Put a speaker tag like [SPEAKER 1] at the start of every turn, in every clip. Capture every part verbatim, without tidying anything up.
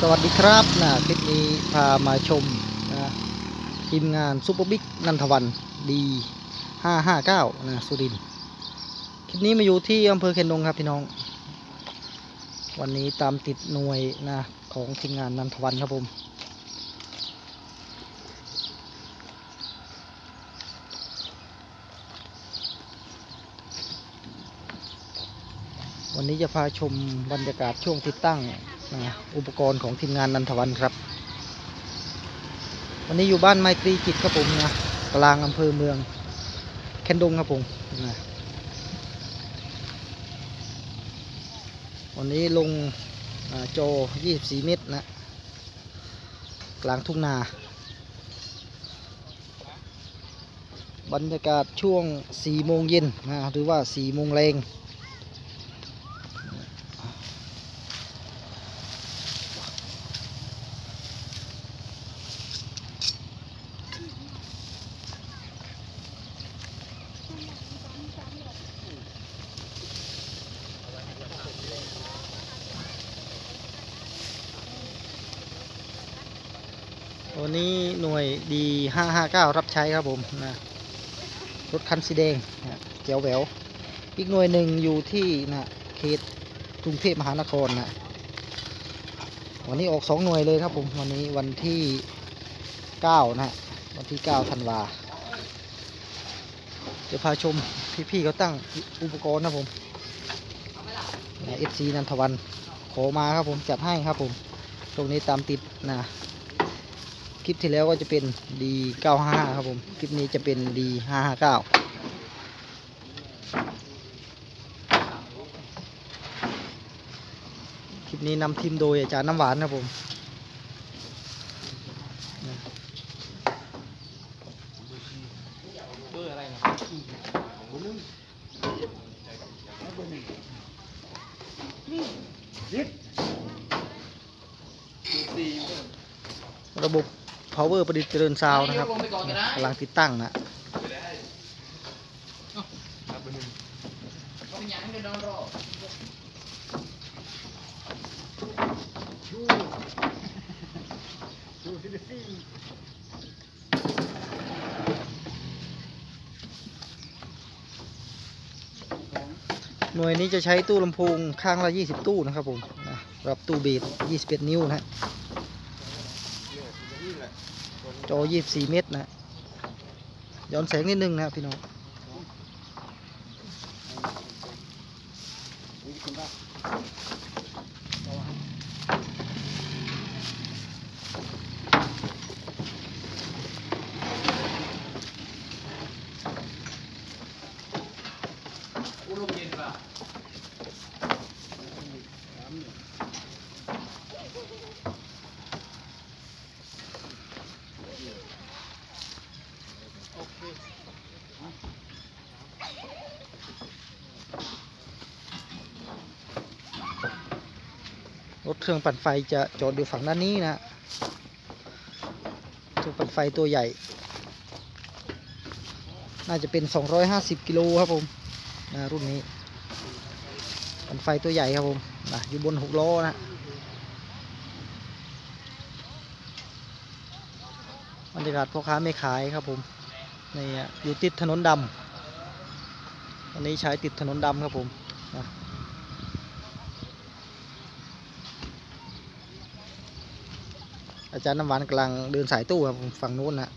[SPEAKER 1] สวัสดีครับนะคลิปนี้พามาชมนะทีมงานซุปเปอร์บิ๊กนันทวันดีห้าห้าเก้านะสุรินทร์คลิปนี้มาอยู่ที่อำเภอเคนดงครับพี่น้องวันนี้ตามติดหน่วยนะของทีมงานนันทวันครับผมวันนี้จะพาชมบรรยากาศช่วงติดตั้งนะอุปกรณ์ของทีมงานนันทวันครับวันนี้อยู่บ้านไมตรีจิตครับผมนะกลางอำเภอเมืองเคนดงครับผมนะวันนี้ลงโจยี่สิบสี่เมตรนะกลางทุ่งนาบรรยากาศช่วงสี่โมงเย็นนะหรือว่าสี่โมงแรงวันนี้หน่วยดีห้าห้าเก้ารับใช้ครับผมนะรถคันสีแดงนะเจ๋วแหววอีกหน่วยหนึ่งอยู่ที่นะเขตกรุงเทพมหานครนะวันนี้ออกสองหน่วยเลยครับผมวันนี้วันที่เก้านะวันที่เก้าธันวาจะพาชมพี่ๆเขาตั้งอุปกรณ์นะผมเอฟซีนันทวันขอมาครับผมจัดให้ครับผมตรงนี้ตามติดนะคลิปที่แล้วก็จะเป็น ดี เก้าห้าห้า ครับผมคลิปนี้จะเป็น ดี ห้าห้าเก้า คลิปนี้นำทีมโดยอาจารย์น้ำหวานครับผมระบบ power ประดิษฐ์เจริญซาวน์นะครับกำลังติดตั้งนะหน่วยนี้จะใช้ตู้ลำโพงข้างละยี่สิบตู้นะครับผมนะรับตู้เบสยี่สิบเอ็ดนิ้วนะจอยี่สิบสี่เมตรนะย้อนแสงนิดนึงนะครับพี่น้องรถเครื่องปั่นไฟจะจอดอยู่ฝั่งด้านนี้นะตัวปั่นไฟตัวใหญ่น่าจะเป็นสองร้อยห้าสิบกิโลครับผมนะรุ่นนี้ปั่นไฟตัวใหญ่ครับผมนะอยู่บนหกล้อนะบรรยากาศพ่อค้าไม่ขายครับผมนี่อยู่ติดถนนดำวันนี้ใช้ติดถนนดำครับผมนะอาจารย์น้ำหวานกำลังเดินสายตู้ครับฝั่งนู้นนะ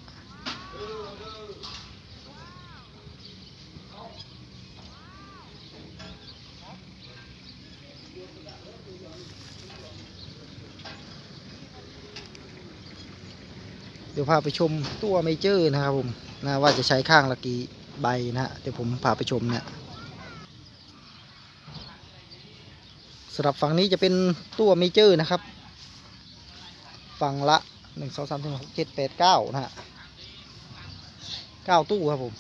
[SPEAKER 1] เดี๋ยวพาไปชมตัวเมเจอร์นะครับผมนะว่าจะใช้ข้างละกี่ใบนะฮะเดี๋ยวผมพาไปชมเนี่ยสำหรับฝั่งนี้จะเป็นตัวเมเจอร์นะครับฝั่งละหนึ่งสองสามสี่หกเจ็ดแปดเก้านะฮะเก้าตู้ครับผม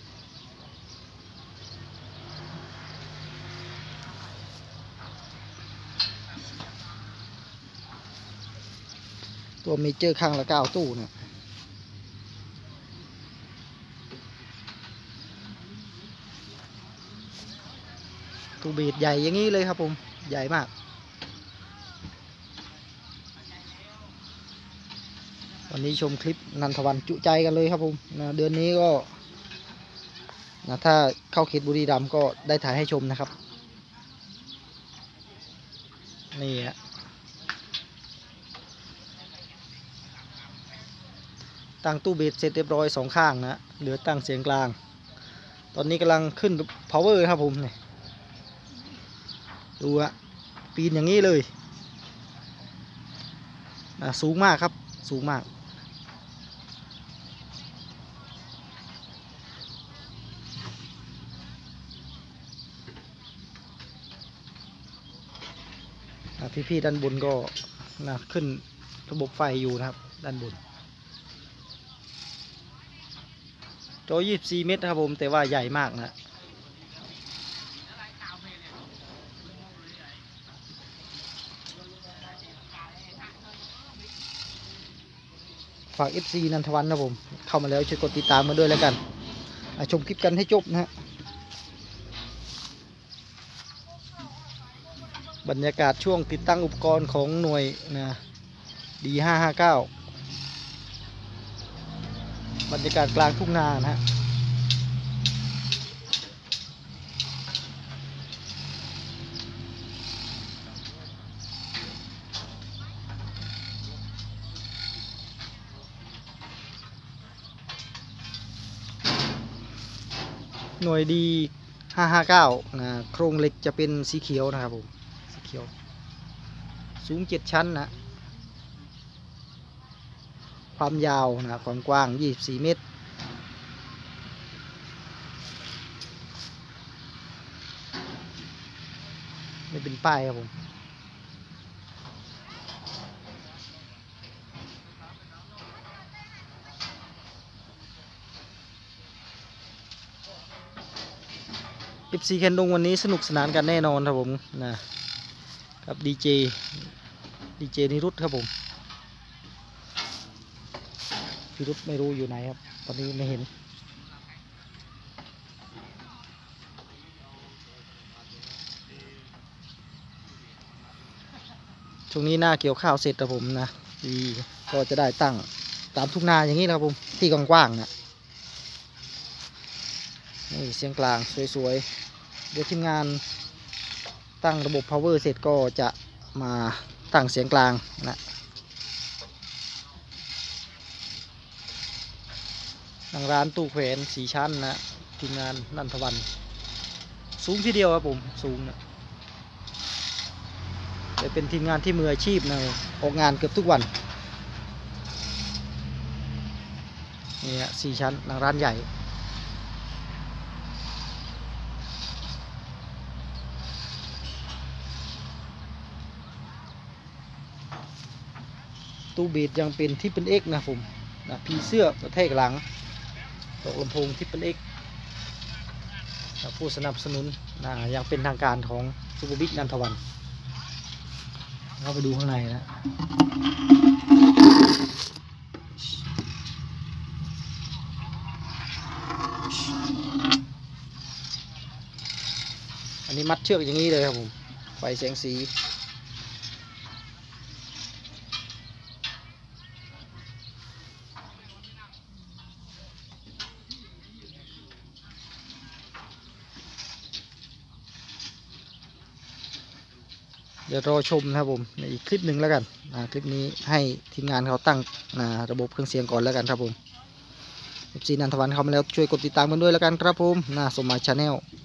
[SPEAKER 1] ตัวเมเจอร์ข้างละเก้าตู้นะตู้เบสใหญ่อย่างนี้เลยครับผมใหญ่มากวันนี้ชมคลิปนันทวันจุใจกันเลยครับผมนะเดือนนี้ก็นะถ้าเข้าเขตบุรีรัมย์ก็ได้ถ่ายให้ชมนะครับนี่ฮะตั้งตู้เบสเสร็จเรียบร้อยสองข้างนะเหลือตั้งเสียงกลางตอนนี้กำลังขึ้น power ครับผมนี่ดูอะปีนอย่างนี้เลยนะสูงมากครับสูงมากพี่ๆด้านบนก็นะขึ้นระบบไฟอยู่นะครับด้านบนจอยี่สิบสี่เมตรครับผมแต่ว่าใหญ่มากนะฝาก เอฟ ซี นันทวันนะผมเข้ามาแล้วช่วยกดติดตามมาด้วยแล้วกันชมคลิปกันให้จบนะฮะบรรยากาศช่วงติดตั้งอุปกรณ์ของหน่วยนะดีห้าห้าเก้าบรรยากาศกลางทุ่งนานะฮะหน่วยดีห้าห้าเก้านะโครงเหล็กจะเป็นสีเขียวนะครับผมสีเขียวสูงเจ็ดชั้นนะความยาวนะความกว้างยี่สิบสี่เมตรไม่เป็นป้ายครับผมเอฟซีแคนดงวันนี้สนุกสนานกันแน่นอนครับผมนะกับดีเจดีเจนิรุตครับผมพี่รุตไม่รู้อยู่ไหนครับตอนนี้ไม่เห็นช่วงนี้หน้าเกี่ยวข้าวเสร็จครับผมนะดีก็จะได้ตั้งตามทุ่งนาอย่างนี้นะครับผมที่กว้างๆนะนี่เสียงกลางสวยๆเดี๋ยวทีมงานตั้งระบบ power เสร็จก็จะมาตั้งเสียงกลางนะทางร้านตู้แขวนสีชั้นนะทีมงานนันทวันสูงทีเดียวครับผมสูงนะแต่เป็นทีมงานที่มืออาชีพนะออกงานเกือบทุกวันนี่ฮะสี่ชั้นทางร้านใหญ่ตู้เบสยังเป็นที่เป็นเอกนะผมนะพีเสื้อกระแทกหลังตกลำโพงที่เป็นเอกผู้สนับสนุนนะยังเป็นทางการของซูเปอร์บิ๊กนันทวันเข้าไปดูข้างในนะอันนี้มัดเชือกอย่างนี้เลยครับผมไฟแสงสีเดี๋ยวรอชมนะครับผมในอีกคลิปหนึ่งแล้วกันนะคลิปนี้ให้ทีมงานเขาตั้งนะระบบเครื่องเสียงก่อนแล้วกันครับผม เอฟ ซี นันทวันเข้ามาแล้วช่วยกดติดตามกันด้วยแล้วกันครับผมนะสมหมายชาแนล